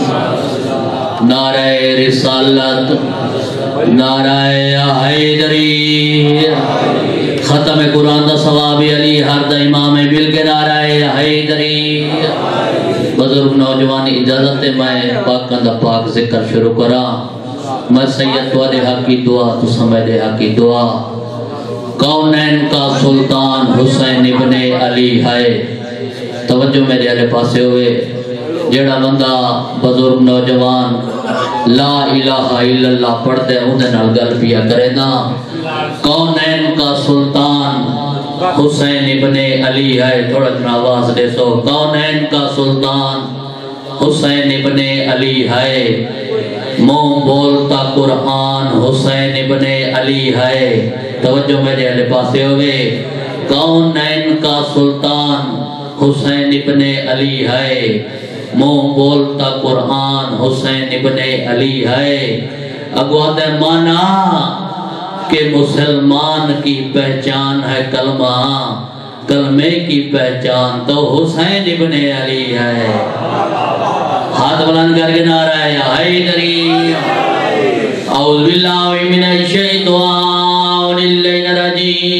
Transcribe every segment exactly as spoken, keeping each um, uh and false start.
نعرہ رسالت، نعرہ حیدری، ختم قرآن دا ثواب علی ہر دا امام مل کے نعرہ حیدری۔ بزرگ نوجوان اجازت میں پاک دا پاک ذکر شروع کرا۔ میں سید تو دے حق کی دعا تو سمجھ دے حق کی دعا۔ کونین کا سلطان حسین ابن علی ہے۔ توجہ میرے علی پاسے ہوئے، جڑا بندہ بزرگ نوجوان لا الہ الا اللہ پڑھتے ہیں انہیں نال گل پیا کرے نا۔ کونین کا سلطان حسین ابن علی ہے، تھوڑا جنا آواز دے سو۔ کونین کا سلطان حسین ابن علی ہے، منہ بولتا قرآن حسین ابن علی ہے۔ توجہ میرے اہل پاسے ہوئے، کونین کا سلطان حسین ابن علی ہے، منہ بولتا قرآن حسین ابن علی ہے۔ اگوہ دے مانا کہ مسلمان کی پہچان ہے کلمہ، کلمے کی پہچان تو حسین ابن علی ہے۔ ہاتھ بلند کر کے نعرہ حیدری۔ اعوذ باللہ من الشیطان الرجیم،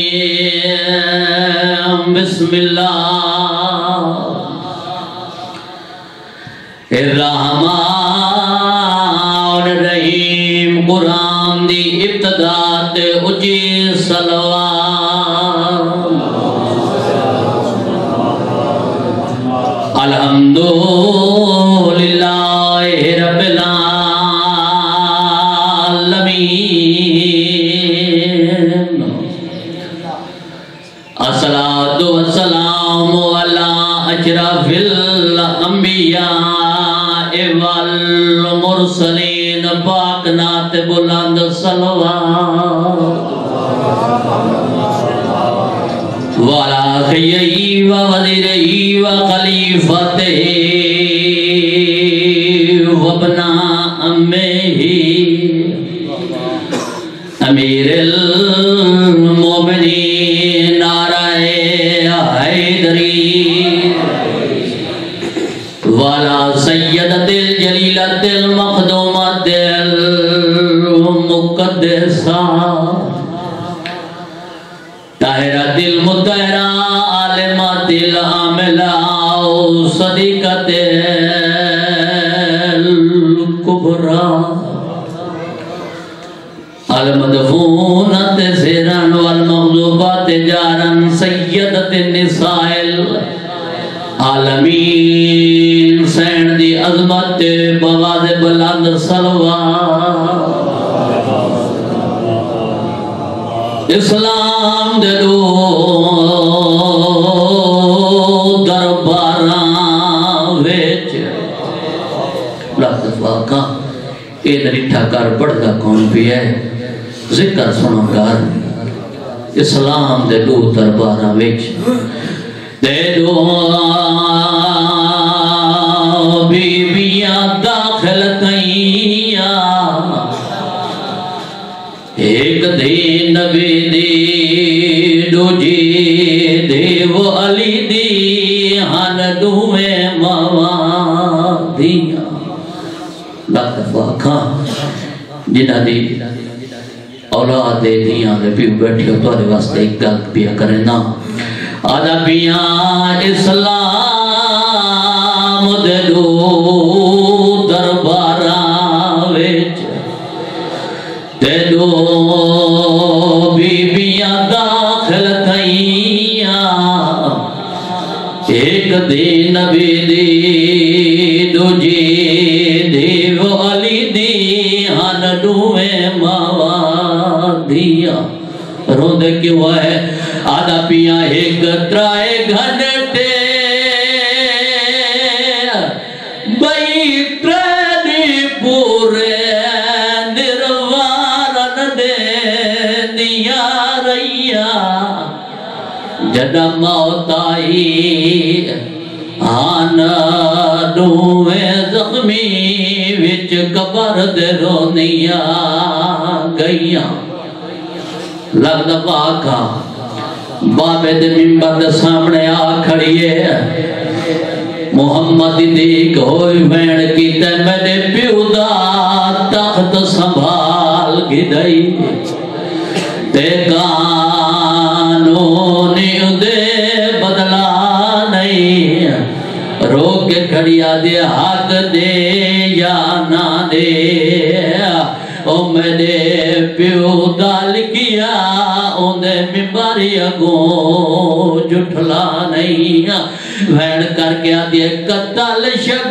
بسم اللہ الرحمن الرحیم۔ قرآن دی ابتدا تے اچھی صلوات، الحمدللہ رب العالمین، الصلاۃ والسلام علی اشرف الانبیاء والمرسلین۔ پاک نعت بلند صلوات والا خیئی و وزیرئی و خلیفتے و ابنا امیہی امیر المومنین نعرہ حیدری والا سیدت الجلیلت المخدومت المقدسہ طاہرۃ المطہرہ عالمۃ العاملہ صدیقۃ الکبریٰ المدفونۃ سرا والمغضوبۃ جارا سیدۃ النساء العالمین۔ سین دی عظمت بواز بلند صلوات، اسلام دے دو درباراں وچ لفظ واقع اے دریٹھا کر پڑھدا کون بھی ہے، ذکر سنو کر اسلام دے دو درباراں وچ دے دو بیبیاں داخل تئیاں، ایک دین نبی دی دوجی دیو علی دی، ہن دوویں ماواں دیاں۔ لطف آکھاں جنہ دی اولاد دے دیاں دے پیو بیٹھے ہو تو واسطے ایک گل پیا کرے نا۔ آدھا پیاں اسلام دے دو درباراں وچ دے دو بیبیاں داخل تھئیاں، ایک دی نبی دی دوجی دیو علی دی، ہن دوویں ماواں دیاں۔ روند کیوں ہے آدھا پیاں ایک ترائے گھنٹے بئی ترینی پورے نروارن دے دیا رہیا، جدہ موت آئی آن دوویں زخمی وچ قبر دے رونیاں گئیاں۔ لگتا پاکا بابے دے ممبر دے سامنے آ کھڑیے، محمد دیکھ ہوئی بین کی تے میرے گدائی تے قانونی دے بدلا نہیں روک کے کھڑیا دے حق دے یا نہ دے او میں دے پیو دال کیا اوندے ممباری اگوں جھٹلا نہیں وین کر کے آدھے قتل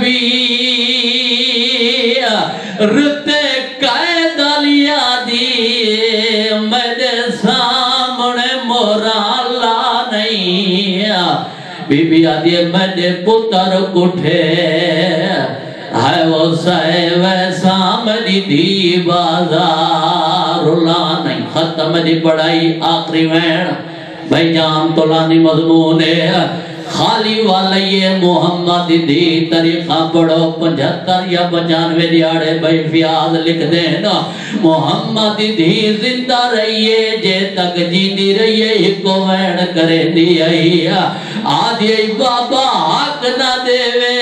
شبیر رتے قائد لیا دی میں دے سامنے مورا لا نہیں بی بی آدھے میں دے پتر کٹھے ہے وہ سائے ویسا مدی دی بازار لا نہیں ختم دی پڑھائی آخری وین بھائی جام تو لانی مضمون ہے خالی والی محمد دی طریقہ پڑھو پنجھتر یا پچانوے دیاڑے بھائی فیاض لکھ دینا محمد دی زندہ رہیے جے تک جی دی رہیے ہکو وین کرے دی آئی آدھی بابا حق نہ دے وے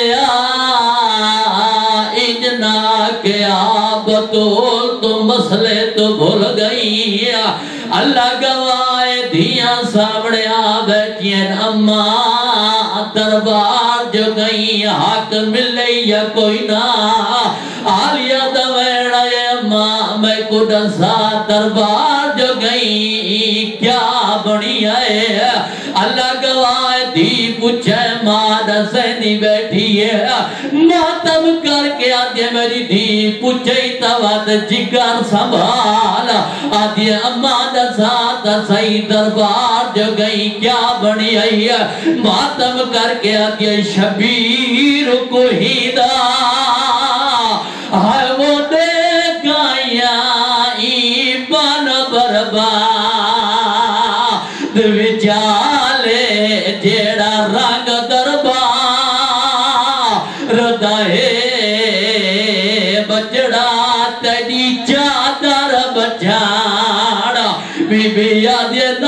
اجنا کے آپ بطول تو مسئلے تو بھول گئی اللہ گوائے دھیاں سامنے آبیٹین اممہ دربار جو گئی حق ملے یا کوئی نہ آلیا دویڑا یا ماں میں کدسا دربار جو گئی کیا بڑی آئے اللہ گواہ دی پوچھے ماں دسینی بیٹھی ہے ماتم کر کے آدھے میری دی پوچھے توات جگر سنبھال آدھے اماں دسا دسائی دربار جو گئی کیا بڑی آئی ہے ماتم کر کے آدھے شبیر کو ہی دا ہے وہ دیکھایا ایمان برباد وچالے جیڑا رنگ دربار ردائے بچڑا تیری چادر بچاڑا بی بی آدھے